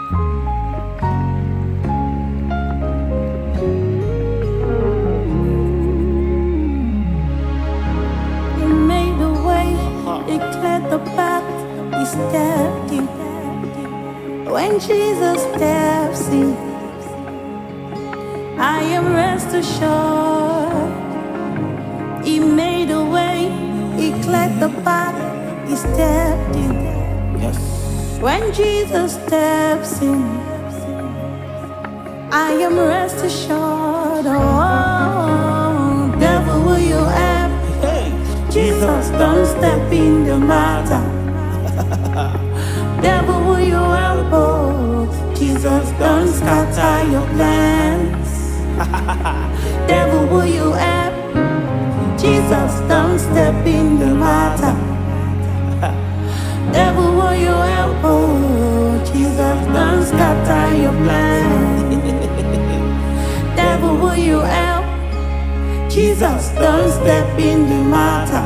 Stepped in. When Jesus steps in, I am rest assured. He made a way, he cleared the path, he stepped in. Yes. When Jesus steps in, I am rest assured. Oh, devil, will you help? Hey. Jesus, don't step in the matter. Devil, will you help? Oh, Jesus, don't scatter your plans. Devil, will you help? Jesus, don't step in the matter. Devil, will you help? Oh, Jesus, don't scatter your plans. Devil, will you help? Jesus, don't step in the matter.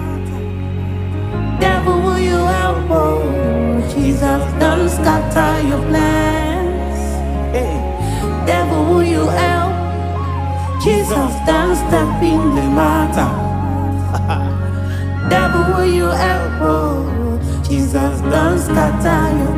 Devil, will you help? Oh, Jesus, don't scatter your plans. Hey. Devil, will you help? Jesus, don't step in the matter. Devil, will you help? Oh, Jesus, don't scatter your